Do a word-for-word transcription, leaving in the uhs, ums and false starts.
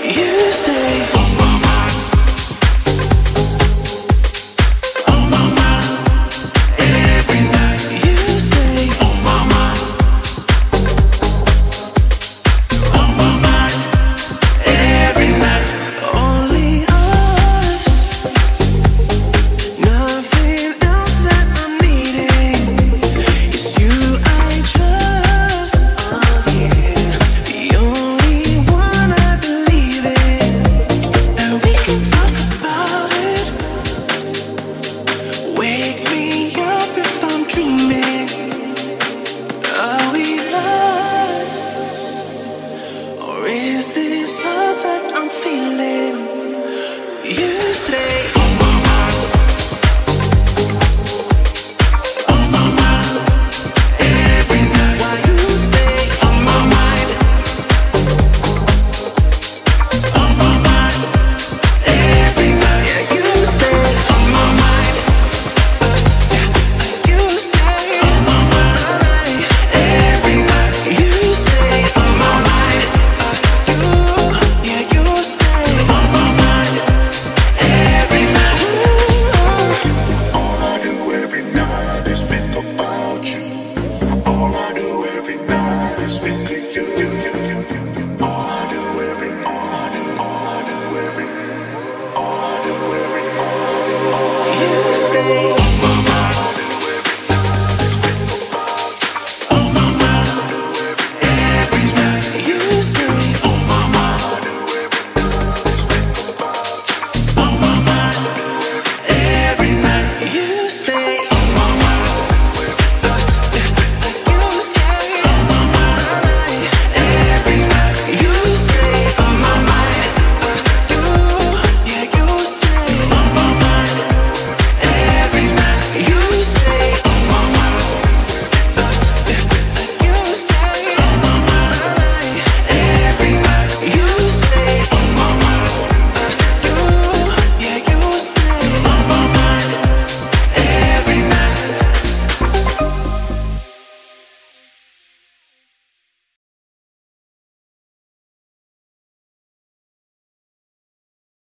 You stay on my mind, on my mind, every night. You stay on my mind, on my mind, every night. Only us, nothing else that I'm needing. It's you I trust, oh yeah. The only one I believe in, and we can talk about it. Wake me up if I'm dreaming. Are we lost, or is this love that I'm feeling? You stay.